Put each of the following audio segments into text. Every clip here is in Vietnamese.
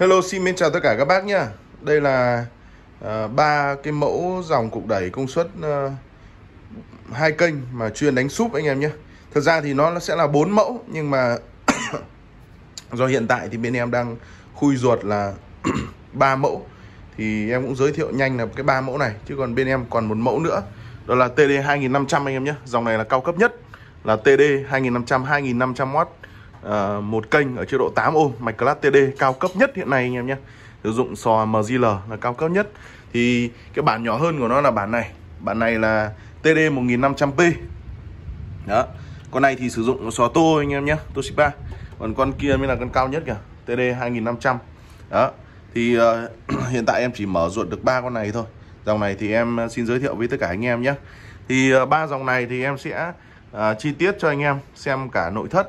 Hello, xin mến chào tất cả các bác nhá. Đây là ba cái mẫu dòng cục đẩy công suất hai kênh mà chuyên đánh súp anh em nhé. Thật ra thì nó sẽ là 4 mẫu, nhưng mà do hiện tại thì bên em đang khui ruột là 3 mẫu, thì em cũng giới thiệu nhanh là cái 3 mẫu này. Chứ còn bên em còn một mẫu nữa, đó là TD 2500 anh em nhé. Dòng này là cao cấp nhất, là TD 2500W, một kênh ở chế độ 8 ohm, mạch class TD cao cấp nhất hiện nay anh em nhé. Sử dụng sò MJL là cao cấp nhất. Thì cái bản nhỏ hơn của nó là bản này. Bản này là TD 1500p. Đó. Con này thì sử dụng sò tô anh em nhé, Toshiba. Còn con kia mới là con cao nhất kìa, TD 2500. Đó. Thì hiện tại em chỉ mở ruột được 3 con này thôi. Dòng này thì em xin giới thiệu với tất cả anh em nhé. Thì 3 dòng này thì em sẽ chi tiết cho anh em xem cả nội thất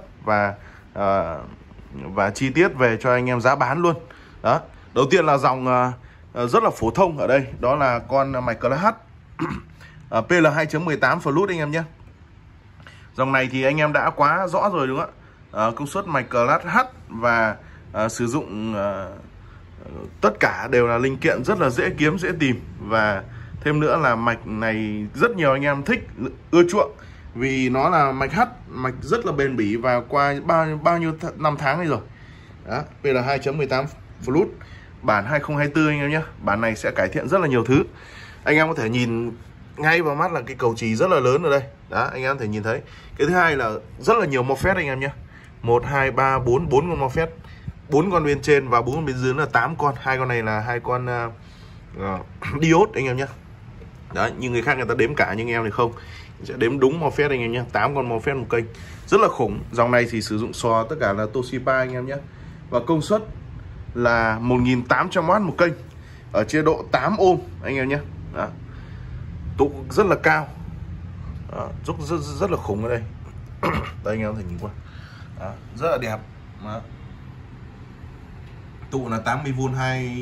và chi tiết về cho anh em giá bán luôn. Đó. Đầu tiên là dòng rất là phổ thông ở đây, đó là con mạch class H PL 2.18 Fluid anh em nhé. Dòng này thì anh em đã quá rõ rồi đúng không ạ? Công suất mạch class H và sử dụng tất cả đều là linh kiện rất là dễ kiếm, dễ tìm. Và thêm nữa là mạch này rất nhiều anh em thích, ưa chuộng, vì nó là mạch H, mạch rất là bền bỉ và qua bao nhiêu năm tháng này rồi. Đó, PL 2.18 Fluid bản 2024 anh em nhé. Bản này sẽ cải thiện rất là nhiều thứ. Anh em có thể nhìn ngay vào mắt là cái cầu chì rất là lớn ở đây. Đó, anh em có thể nhìn thấy. Cái thứ hai là rất là nhiều MOSFET anh em nhé. 1, 2, 3, 4 con MOSFET. 4 con bên trên và 4 con bên dưới là 8 con. Hai con này là hai con diode anh em nhé. Đấy, như người khác người ta đếm cả, nhưng em thì không, sẽ đếm đúng MOSFET anh em nhé. 8 con MOSFET một kênh, rất là khủng. Dòng này thì sử dụng sò tất cả là Toshiba anh em nhé. Và công suất là 1800W một kênh ở chế độ 8 ohm anh em nhé. Đó. Tụ rất là cao. Đó, rất là khủng ở đây. Đây anh em có thể nhìn qua. Đó, rất là đẹp. Đó. Tụ là 80V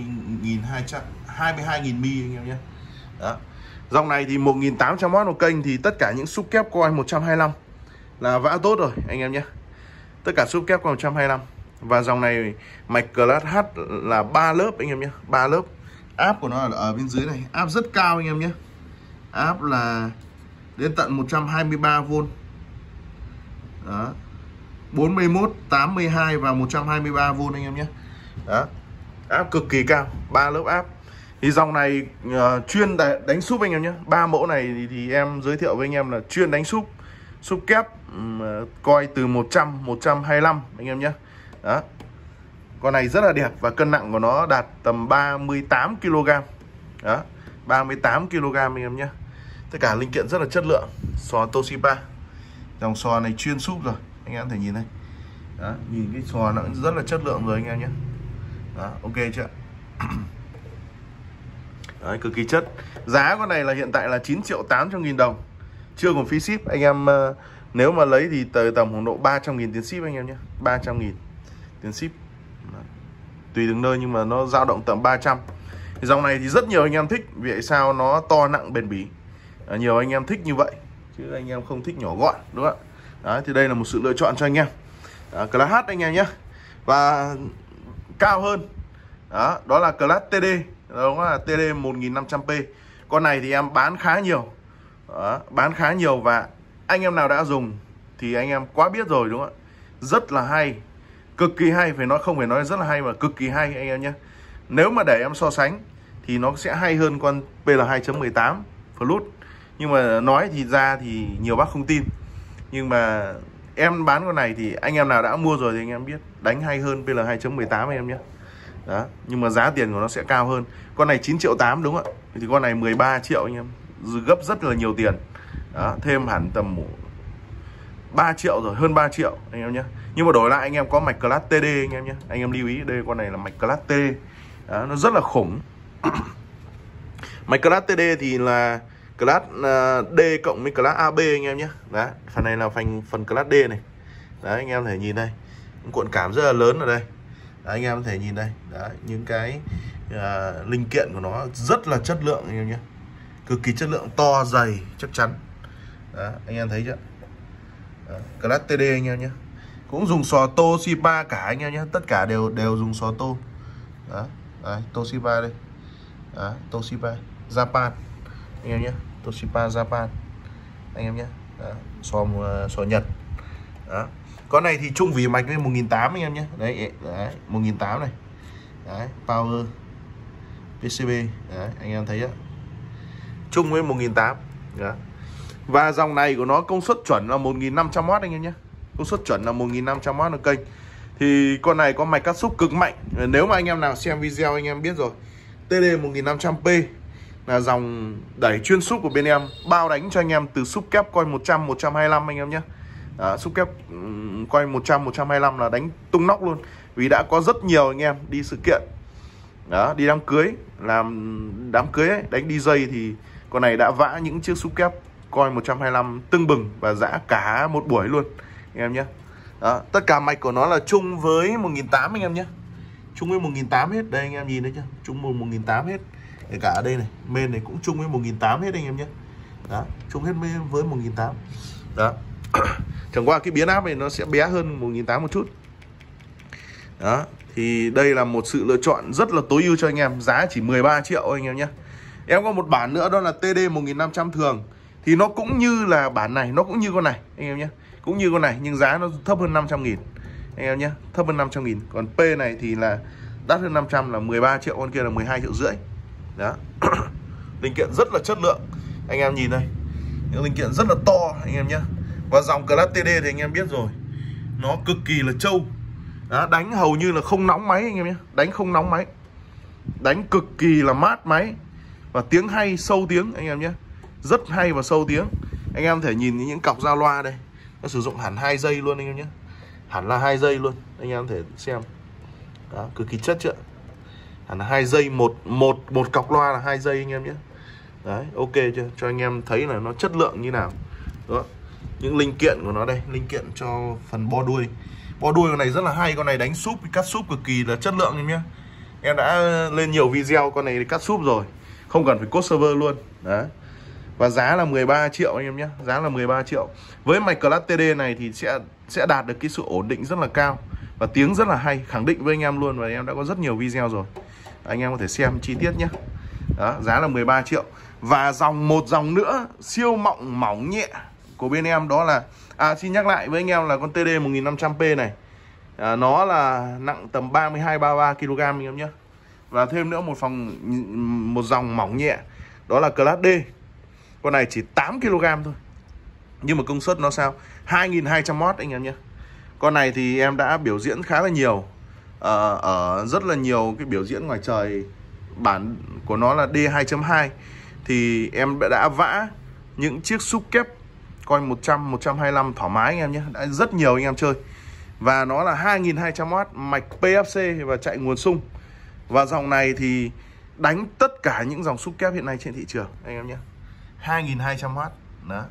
22.000 mi anh em nhé. Đó. Dòng này thì 1800W một kênh, thì tất cả những xúc kép coil 125 là vã tốt rồi anh em nhé. Tất cả xúc kép coil 125. Và dòng này mạch class H là 3 lớp anh em nhé, 3 lớp. Áp của nó là ở bên dưới này, áp rất cao anh em nhé. Áp là đến tận 123V. Đó. 41, 82 và 123V anh em nhé. Đó. Áp cực kỳ cao, 3 lớp áp. Thì dòng này chuyên đánh súp anh em nhé. 3 mẫu này thì em giới thiệu với anh em là chuyên đánh súp, súp kép coil từ 100, 125 anh em nhé. Đó. Con này rất là đẹp và cân nặng của nó đạt tầm 38 kg. Đó, 38 kg anh em nhé. Tất cả linh kiện rất là chất lượng. Sò Toshiba. Dòng sò này chuyên súp rồi, anh em có thể nhìn đây. Đó, nhìn cái sò nó rất là chất lượng rồi anh em nhé. Đó, ok chưa? Đấy, cực kỳ chất. Giá con này là hiện tại là 9.800.000 đồng, chưa còn phí ship. Anh em nếu mà lấy thì tầm khoảng độ 300.000 tiền ship anh em nhé. 300.000 tiền ship. Tùy từng nơi nhưng mà nó dao động tầm 300. Thì dòng này thì rất nhiều anh em thích, vì sao nó to nặng bền bỉ. Nhiều anh em thích như vậy, chứ anh em không thích nhỏ gọn đúng không ạ? Đấy, thì đây là một sự lựa chọn cho anh em. Class H anh em nhé. Và cao hơn đó là class TD, đó là TD 1500p. Con này thì em bán khá nhiều. Đó, bán khá nhiều và anh em nào đã dùng thì anh em quá biết rồi đúng không ạ? Rất là hay, cực kỳ hay, không phải nói rất là hay mà cực kỳ hay anh em nhé. Nếu mà để em so sánh thì nó sẽ hay hơn con PL 2.18 Fluid. Nhưng mà nói thì ra thì nhiều bác không tin. Nhưng mà em bán con này thì anh em nào đã mua rồi thì anh em biết đánh hay hơn PL 2.18 anh em nhé. Đó, nhưng mà giá tiền của nó sẽ cao hơn. Con này 9.800.000 đúng không ạ? Thì con này 13 triệu anh em, gấp rất là nhiều tiền. Đó, thêm hẳn tầm 3 triệu rồi, hơn 3 triệu anh em nhé. Nhưng mà đổi lại anh em có mạch class TD anh em nhé. Anh em lưu ý đây, con này là mạch class TD. Đó, nó rất là khủng. Mạch class TD thì là class D cộng với class AB anh em nhé. Đấy, phần này là phần class D này. Đấy, anh em có thể nhìn đây, cuộn cảm rất là lớn ở đây. Đấy, anh em có thể nhìn đây. Đấy, những cái linh kiện của nó rất là chất lượng anh em nhé. Cực kỳ chất lượng, to, dày, chắc chắn. Đó, anh em thấy chưa? Class TD anh em nhé. Cũng dùng sò Toshiba cả anh em nhé. Tất cả đều dùng sò tô. Đó. Đấy, Toshiba đây. Đó, Toshiba Japan anh em nhé, Toshiba Japan anh em nhé. Sò Nhật. Đó. Con này thì chung vỉ mạch với 1008 anh em nhé. Đấy, 1008 này. Đấy, power PCB. Đấy, anh em thấy á. Chung với 1008. Đó. Và dòng này của nó công suất chuẩn là 1500W anh em nhé. Công suất chuẩn là 1500W một kênh. Thì con này có mạch cắt xúc cực mạnh. Nếu mà anh em nào xem video anh em biết rồi. TD 1500P là dòng đẩy chuyên xúc của bên em, bao đánh cho anh em từ xúc kép coin 100, 125 anh em nhé. Xúc kép coin 100, 125 là đánh tung nóc luôn. Vì đã có rất nhiều anh em đi sự kiện, đó, đi đám cưới, làm đám cưới ấy, đánh DJ thì con này đã vã những chiếc xúc kép coin 125 tưng bừng và giã cả một buổi luôn anh em nhé. Đó, tất cả mạch của nó là chung với 1008 anh em nhé. Chung với 1008 hết. Đây anh em nhìn thấy chưa? Chung 1008 hết. Kể cả ở đây này, main này cũng chung với 1008 hết anh em nhé. Đó, chung hết với 1008. Đó. Chẳng qua cái biến áp này nó sẽ bé hơn 1008 một chút. Đó, thì đây là một sự lựa chọn rất là tối ưu cho anh em, giá chỉ 13 triệu anh em nhé. Em có một bản nữa đó là TD 1500 thường. Thì nó cũng như là bản này, nó cũng như con này anh em nhé. Cũng như con này nhưng giá nó thấp hơn 500.000 anh em nhé, thấp hơn 500.000. Còn P này thì là đắt hơn 500 là 13 triệu, con kia là 12,5 triệu. Đó. Linh kiện rất là chất lượng. Anh em nhìn đây, những linh kiện rất là to anh em nhé. Và dòng Class TD thì anh em biết rồi, nó cực kỳ là trâu. Đó, đánh hầu như là không nóng máy anh em nhé. Đánh không nóng máy, đánh cực kỳ là mát máy. Và tiếng hay, sâu tiếng anh em nhé. Rất hay và sâu tiếng. Anh em thể nhìn những cọc giao loa đây, nó sử dụng hẳn 2 giây luôn anh em nhé. Hẳn là 2 giây luôn, anh em thể xem. Đó, cực kỳ chất chưa. Hẳn là 2 giây, một cọc loa là 2 giây anh em nhé. Đấy, ok chưa? Cho anh em thấy là nó chất lượng như nào. Đó. Những linh kiện của nó đây, linh kiện cho phần bo đuôi. Bo đuôi con này rất là hay, con này đánh súp, cắt súp cực kỳ là chất lượng em nhé. Em đã lên nhiều video con này cắt súp rồi, không cần phải code server luôn. Đấy. Và giá là 13 triệu anh em nhé. Giá là 13 triệu. Với mạch Class TD này thì sẽ đạt được cái sự ổn định rất là cao. Và tiếng rất là hay. Khẳng định với anh em luôn. Và em đã có rất nhiều video rồi. Anh em có thể xem chi tiết nhé. Đó, giá là 13 triệu. Và một dòng nữa siêu mỏng nhẹ của bên em đó là, xin nhắc lại với anh em là con TD 1500P này, nó là nặng tầm 32-33 kg anh em nhé. Và thêm nữa một dòng mỏng nhẹ đó là Class D. Con này chỉ 8 kg thôi. Nhưng mà công suất nó sao? 2200W anh em nhé. Con này thì em đã biểu diễn khá là nhiều, ở rất là nhiều cái biểu diễn ngoài trời. Bản của nó là D2.2. Thì em đã vã những chiếc xúc kép coin 100, 125 thoải mái anh em nhé. Đã rất nhiều anh em chơi. Và nó là 2200W, mạch PFC và chạy nguồn sung. Và dòng này thì đánh tất cả những dòng xúc kép hiện nay trên thị trường anh em nhé. 2200W. Đó.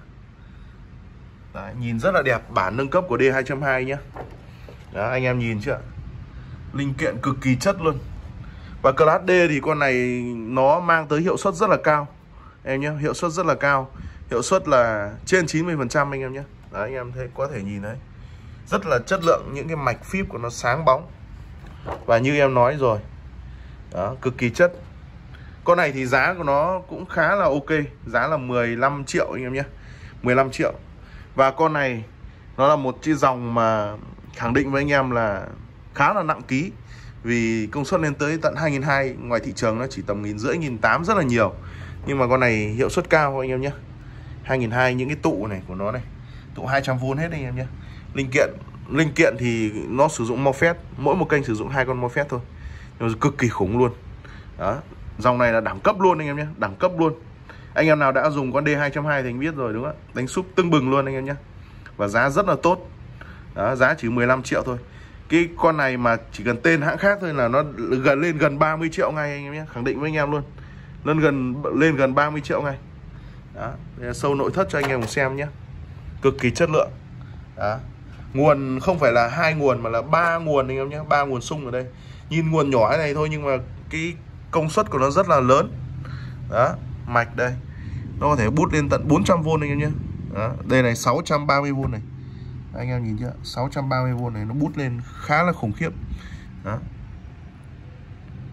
Đấy, nhìn rất là đẹp, bản nâng cấp của D2.2 nhé. Đó, anh em nhìn chưa? Linh kiện cực kỳ chất luôn. Và Class D thì con này nó mang tới hiệu suất rất là cao em nhé, hiệu suất rất là cao. Hiệu suất là trên 90% anh em nhé. Đấy, anh em có thể nhìn đấy. Rất là chất lượng, những cái mạch phíp của nó sáng bóng. Và như em nói rồi, đó, cực kỳ chất. Con này thì giá của nó cũng khá là ok. Giá là 15 triệu anh em nhé. 15 triệu. Và con này nó là một cái dòng mà khẳng định với anh em là khá là nặng ký. Vì công suất lên tới tận 2.200. Ngoài thị trường nó chỉ tầm 1.500, 1.800 rất là nhiều. Nhưng mà con này hiệu suất cao anh em nhé. 2.200, những cái tụ này của nó này, tụ 200V hết anh em nhé. Linh kiện thì nó sử dụng MOSFET. Mỗi một kênh sử dụng 2 con MOSFET thôi. Nó cực kỳ khủng luôn. Đó. Dòng này là đẳng cấp luôn anh em nhé. Đẳng cấp luôn. Anh em nào đã dùng con D2.2 thì anh biết rồi đúng không ạ? Đánh xúc tưng bừng luôn anh em nhé. Và giá rất là tốt. Đó, giá chỉ 15 triệu thôi. Cái con này mà chỉ cần tên hãng khác thôi là nó lên gần 30 triệu ngay anh em nhé. Khẳng định với anh em luôn. Lên gần 30 triệu ngay. Đó, đây là sâu nội thất cho anh em cùng xem nhé. Cực kỳ chất lượng. Đó. Nguồn không phải là 2 nguồn mà là 3 nguồn anh em nhé. 3 nguồn sung ở đây. Nhìn nguồn nhỏ này thôi nhưng mà cái công suất của nó rất là lớn. Đó, mạch đây nó có thể bút lên tận 400V anh em nhé. Đó, đây này 630V này. Anh em nhìn chưa? 630V này nó bút lên khá là khủng khiếp. Đó.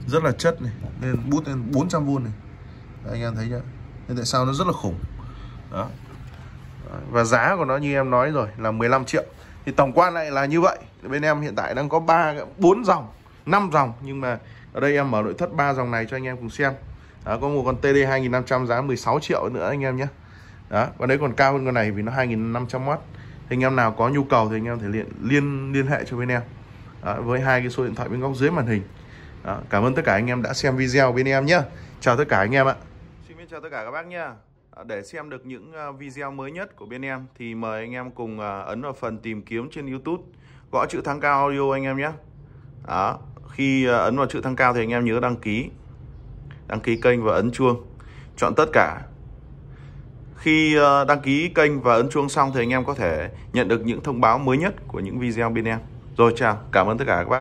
rất là chất này, lên bút lên 400V này. Đấy, anh em thấy chưa? Nên tại sao nó rất là khủng. Đó. Và giá của nó như em nói rồi là 15 triệu. Thì tổng quan lại là như vậy. Bên em hiện tại đang có 4 dòng, 5 dòng, nhưng mà ở đây em mở nội thất 3 dòng này cho anh em cùng xem. Đó, có một con TD 2500 giá 16 triệu nữa anh em nhé. Đó, còn đấy còn cao hơn con này vì nó 2500W. Thì anh em nào có nhu cầu thì anh em thể liên hệ cho bên em. Đó, với hai cái số điện thoại bên góc dưới màn hình. Đó, cảm ơn tất cả anh em đã xem video bên em nhé. Chào tất cả anh em ạ. Xin chào tất cả các bác nhé. Để xem được những video mới nhất của bên em thì mời anh em cùng ấn vào phần tìm kiếm trên YouTube, gõ chữ Thắng Cao Audio anh em nhé. Đó, khi ấn vào chữ Thắng Cao thì anh em nhớ đăng ký kênh và ấn chuông, chọn tất cả. Khi đăng ký kênh và ấn chuông xong thì anh em có thể nhận được những thông báo mới nhất của những video bên em. Rồi chào, cảm ơn tất cả các bác.